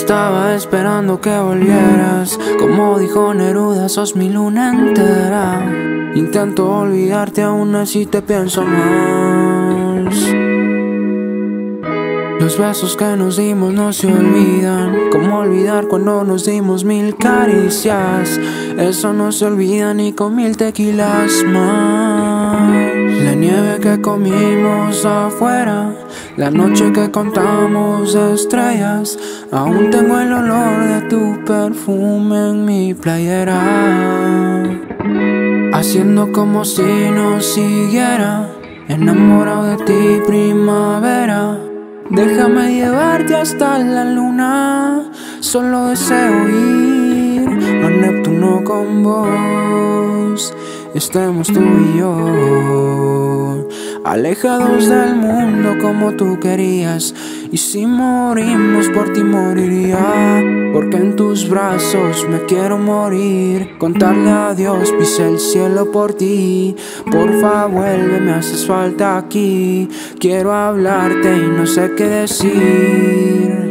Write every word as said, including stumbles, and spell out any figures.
Estaba esperando que volvieras. Como dijo Neruda, sos mi luna entera. Intento olvidarte, aún así te pienso más. Los besos que nos dimos no se olvidan. ¿Cómo olvidar cuando nos dimos mil caricias? Eso no se olvida ni con mil tequilas más. La nieve que comimos afuera, la noche que contamos estrellas. Aún tengo el olor de tu perfume en mi playera. Haciendo como si no siguiera, enamorado de ti, primavera. Déjame llevarte hasta la luna, solo deseo ir a Neptuno con vos. Estemos tú y yo, alejados del mundo como tú querías. Y si morimos por ti moriría, porque en tus brazos me quiero morir. Contarle a Dios, pisé el cielo por ti. Porfa vuelve, me haces falta aquí. Quiero hablarte y no sé qué decir.